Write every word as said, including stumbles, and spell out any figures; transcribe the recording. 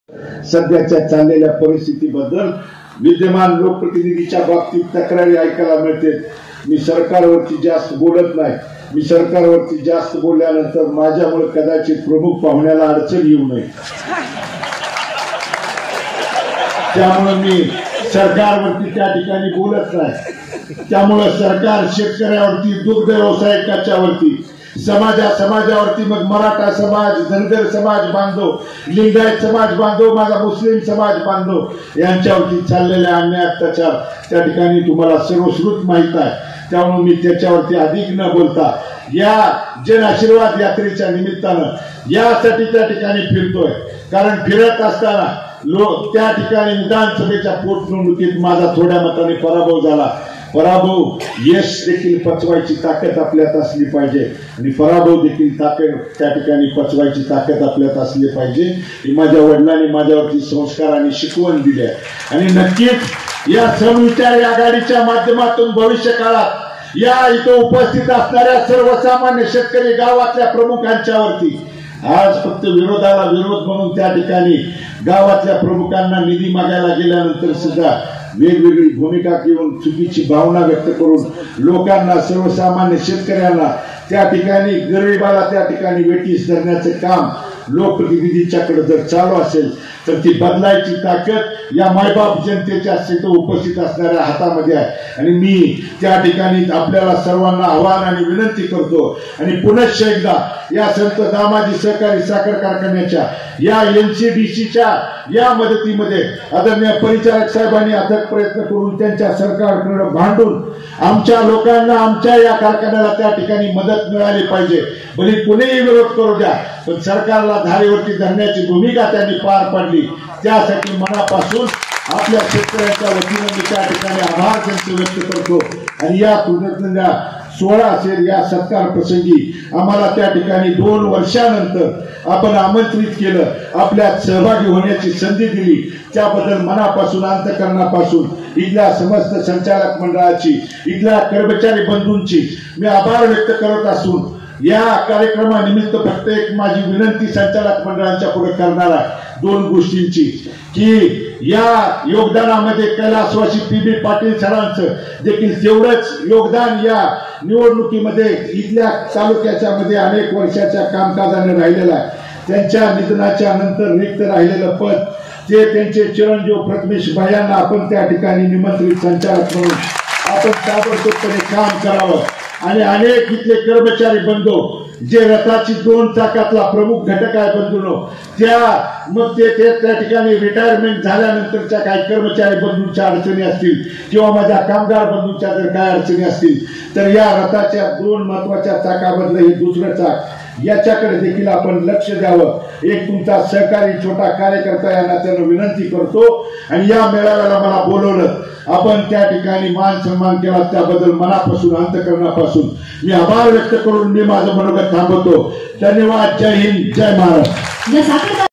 सध्याच्या चाललेल्या परिस्थितीबद्दल विद्यमान लोकप्रतिनिधीच्या बाबतीत तक्रारी ऐकायला मिळते। मी सरकारवरती जास्त बोलत नाही। मी सरकारवरती जास्त बोलल्यानंतर माझ्यामुळे कदाचित प्रमुख पाहुण्याला अडचण येऊ नये, त्यामुळे मी सरकारवरती त्या ठिकाणी बोलत नाही। त्यामुळे सरकार शेतकऱ्यावरती, दुग्ध व्यावसायिकाच्यावरती, समाजा समाजावरती, मग मराठा समाज, धनगर समाज बांधव, लिंगायत समाज बांधव, माझा मुस्लिम समाज बांधव यांच्यावरती चाललेल्या अन्याय अत्याचार त्या ठिकाणी तुम्हाला सर्वश्रुत माहित आहे। त्यामुळे मी त्याच्यावरती अधिक न बोलता या जन आशीर्वाद यात्रेच्या निमित्तानं यासाठी त्या ठिकाणी फिरतोय, कारण फिरत असताना लोक त्या ठिकाणी विधानसभेच्या पोटनिवडणुकीत माझा थोड्या मताने पराभव झाला। पराभव यश देखील पचवायची ताकद आपल्यात असली पाहिजे आणि पराभव देखील ताकद त्या ठिकाणी पचवायची ताकद आपल्यात असली पाहिजे। माझ्या वडिलांनी माझ्यावरती संस्कार आणि शिकवण दिली आहे आणि नक्कीच या समविचार आघाडीच्या माध्यमातून भविष्य काळात या इथं उपस्थित असणाऱ्या सर्वसामान्य शेतकरी गावातल्या प्रमुखांच्यावरती आज फक्त विरोधाला विरोध म्हणून त्या ठिकाणी गावातल्या प्रमुखांना निधी मागायला गेल्यानंतर सुद्धा वेगवेगळी भूमिका घेऊन चुकीची भावना व्यक्त करून लोकांना, सर्वसामान्य शेतकऱ्यांना त्या ठिकाणी, गरिबाला त्या ठिकाणी वेठीस धरण्याचे काम लोकप्रतिनिधीच्याकडे जर चालू असेल तर ती बदलायची ताकद या मायबाप जनतेच्या उपस्थित असणाऱ्या हातामध्ये आहे। आणि मी त्या ठिकाणी आपल्याला सर्वांना आवाहन आणि विनंती करतो आणि पुनश्च एकदा या संत दामाजी सहकारी साखर कारखान्याच्या या एनसीडीसीच्या या मदतीमध्ये आदरणीय परिचारक साहेबांनी अथक प्रयत्न करून त्यांच्या सरकारकडे भांडून आमच्या लोकांना, आमच्या या कारखान्याला त्या ठिकाणी मदत मिळाली पाहिजे। भले कुणीही विरोध करू द्या, पण सरकारला धारेवरती धरण्याची भूमिका त्यांनी पार पाडली, त्यासाठी मनापासून आपल्या शेतकऱ्यांच्या वतीने मी त्या ठिकाणी आभार त्यांचे व्यक्त करतो। आणि या कृतज्ञता सोहळा असेल, या सत्कार प्रसंगी आम्हाला त्या ठिकाणी दोन वर्षानंतर आपण आमंत्रित केलं, आपल्यात सहभागी होण्याची संधी दिली, त्याबद्दल मनापासून, अंतःकरणापासून इथल्या समस्त संचालक मंडळाची, इथल्या कर्मचारी बंधूंची मी आभार व्यक्त करत असून या कार्यक्रमानिमित्त फक्त एक माझी विनंती संचालक मंडळांच्या पुढे करणार आहे दोन गोष्टींची, की या योगदानामध्ये कैलासवासी पी बी पाटील सरांचं देखील तेवढंच योगदान या निवडणुकीमध्ये इथल्या तालुक्याच्या मध्ये अनेक वर्षाच्या कामकाजाने राहिलेलं आहे। त्यांच्या निधनाच्या नंतर रिक्त राहिलेलं पद ते त्यांचे चिरंजीव प्रथमेश भायांना आपण त्या ठिकाणी निमंत्रित संचालक म्हणून आपण ताबडतोबपणे काम करावं। आणि अनेक इथले कर्मचारी बंधू जे रथाची दोन चाकातला प्रमुख घटक आहे बंधूंनो, त्या मग ते त्या ठिकाणी रिटायरमेंट झाल्यानंतरच्या काही कर्मचारी बंधूंच्या अडचणी असतील किंवा माझ्या कामगार बंधूंच्या जर काय अडचणी असतील तर या रथाच्या दोन महत्वाच्या चाकामधलं हे दुसरं चाक, याच्याकडे देखील आपण लक्ष द्यावं। एक तुमचा सहकारी छोटा कार्यकर्ता यांना त्यांना विनंती करतो आणि या मेळाव्याला मला बोलवलं, आपण त्या ठिकाणी मान सन्मान केला, त्याबद्दल मनापासून, अंतःकरणापासून मी आभार व्यक्त करून मी माझं मनोगत थांबवतो। धन्यवाद। जय हिंद, जय महाराष्ट्र।